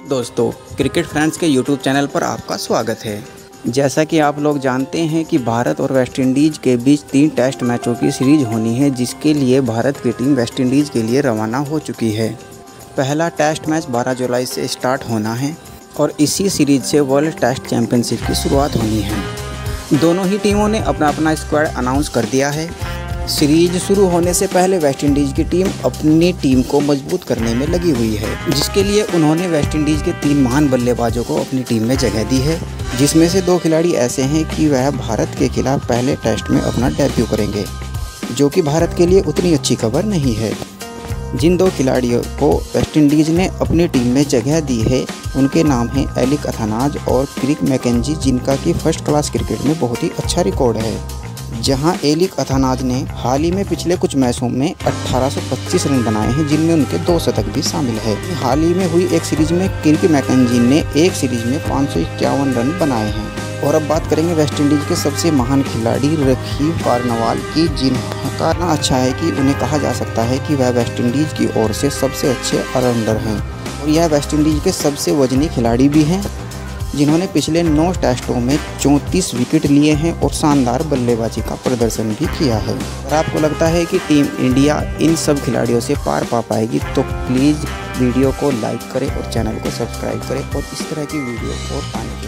दोस्तों, cricket friends के YouTube channel पर आपका स्वागत है। जैसा कि आप लोग जानते हैं कि भारत और वेस्टइंडीज़ के बीच 3 टेस्ट मैचों की सीरीज होनी है, जिसके लिए भारत की टीम वेस्टइंडीज़ के लिए रवाना हो चुकी है। पहला टेस्ट मैच 12 जुलाई से स्टार्ट होना है और इसी सीरीज से वर्ल्ड टेस्ट चैंपियनशिप की शुरुआत होनी है। दोनों ही टीमों ने अपना अपना स्क्वाड अनाउंस कर दिया है। सीरीज शुरू होने से पहले वेस्टइंडीज़ की टीम अपनी टीम को मजबूत करने में लगी हुई है, जिसके लिए उन्होंने वेस्टइंडीज़ के 3 महान बल्लेबाजों को अपनी टीम में जगह दी है, जिसमें से 2 खिलाड़ी ऐसे हैं कि वह भारत के खिलाफ पहले टेस्ट में अपना डेब्यू करेंगे, जो कि भारत के लिए उतनी अच्छी खबर नहीं है। जिन 2 खिलाड़ियों को वेस्टइंडीज़ ने अपनी टीम में जगह दी है, उनके नाम हैं एलिक अथानाज और क्रिक मैकेंजी, जिनका कि फर्स्ट क्लास क्रिकेट में बहुत ही अच्छा रिकॉर्ड है। जहां एलिक अथानाज ने हाल ही में पिछले कुछ मैचों में 1825 रन बनाए हैं, जिनमें उनके 2 शतक भी शामिल है। हाल ही में हुई एक सीरीज में क्रिक मैकेंजी ने एक सीरीज में 551 रन बनाए हैं। और अब बात करेंगे वेस्टइंडीज़ के सबसे महान खिलाड़ी रकीब कार्नवाल की, जिनका ना अच्छा है कि उन्हें कहा जा सकता है कि वह वेस्टइंडीज़ की ओर से सबसे अच्छे ऑलराउंडर हैं और यह वेस्टइंडीज़ के सबसे वजनी खिलाड़ी भी हैं, जिन्होंने पिछले 9 टेस्टों में 34 विकेट लिए हैं और शानदार बल्लेबाजी का प्रदर्शन भी किया है। अगर आपको लगता है कि टीम इंडिया इन सब खिलाड़ियों से पार पा पाएगी, तो प्लीज़ वीडियो को लाइक करें और चैनल को सब्सक्राइब करें और इस तरह की वीडियो और पाने के